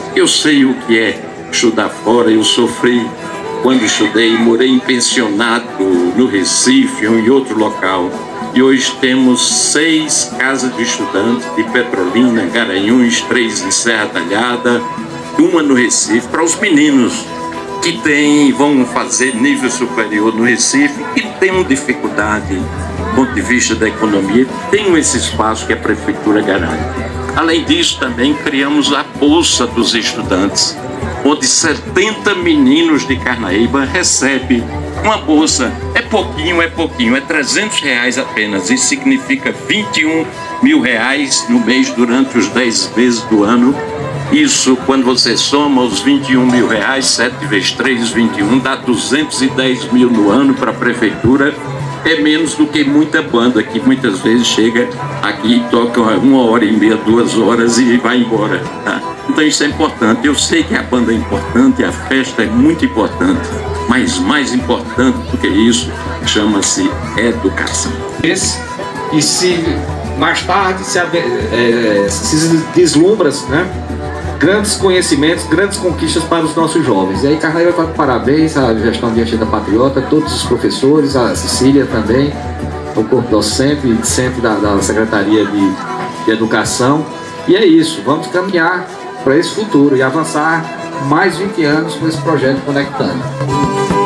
Eu sei o que é estudar fora, eu sofri quando estudei, morei em pensionato no Recife ou em outro local. E hoje temos 6 casas de estudantes de Petrolina, Garanhuns, 3 em Serra Talhada, 1 no Recife, para os meninos que vão fazer nível superior no Recife e têm dificuldade do ponto de vista da economia, tem esse espaço que a Prefeitura garante. Além disso, também criamos a Bolsa dos Estudantes, onde 70 meninos de Carnaíba recebem uma bolsa. É pouquinho, é R$300 apenas. Isso significa R$21.000 no mês durante os 10 meses do ano. Isso, quando você soma os R$21.000, 7 vezes 3, 21, dá 210 mil no ano para a Prefeitura. É menos do que muita banda que muitas vezes chega aqui e toca 1h30, 2 horas e vai embora, tá? Então isso é importante. Eu sei que a banda é importante, a festa é muito importante, mas mais importante do que isso chama-se educação. E se mais tarde se deslumbra, né? Grandes conhecimentos, grandes conquistas para os nossos jovens. E aí Carnaíba está com parabéns à gestão de Anchieta Patriota, todos os professores, a Cecília também, o corpo docente e discente da Secretaria de Educação. E é isso, vamos caminhar para esse futuro e avançar mais 20 anos com esse projeto Conectando.